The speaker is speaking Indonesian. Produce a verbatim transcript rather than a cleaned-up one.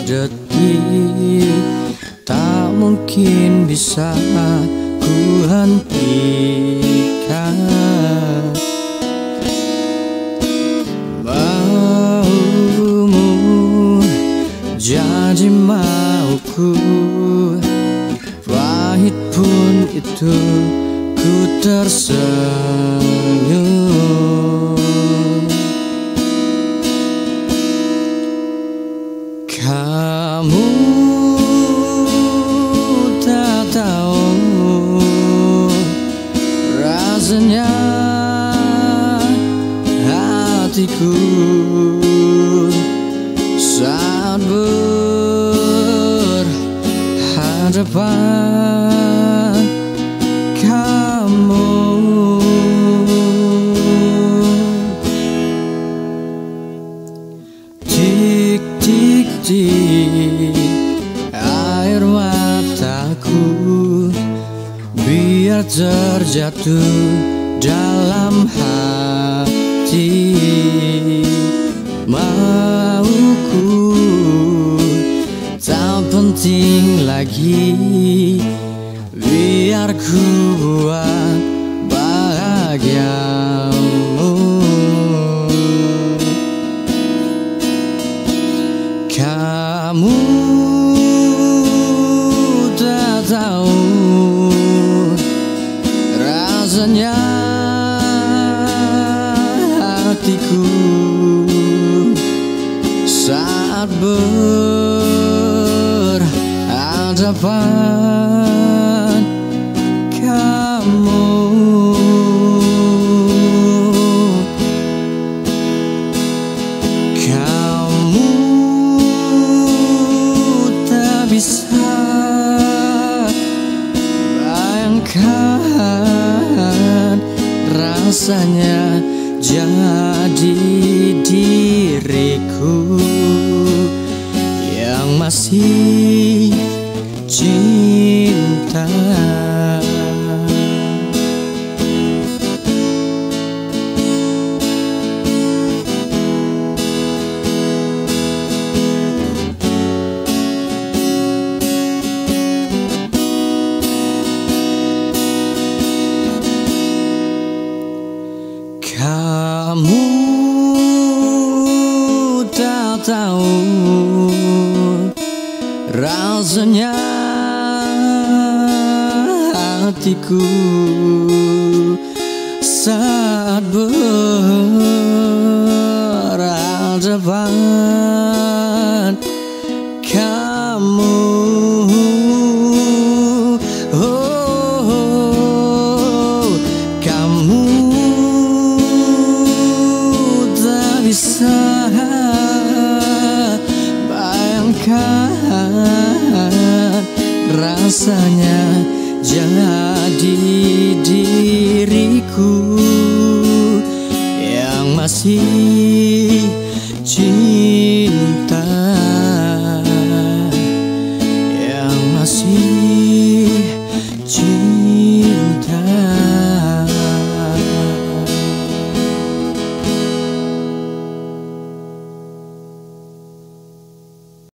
detik tak mungkin bisa ku hentikan. Maumu jadi mauku, pahit pun itu ku tersenyum. Kamu tak tahu rasanya hatiku saat berhadapan kamu. Tik tik tik air mataku biar terjatuh dalam hati. Mauku tak penting lagi, biar ku buat bahagiamu. Kamu tak tahu rasanya hatiku saat berhadapan kamu. Kamu tak bisa bayangkan rasanya jadi diriku yang masih cinta. Kamu tak tahu rasanya hatiku saat berhadapan kamu. Oh, kamu bisa bayangkan rasanya jadi diriku yang masih cinta.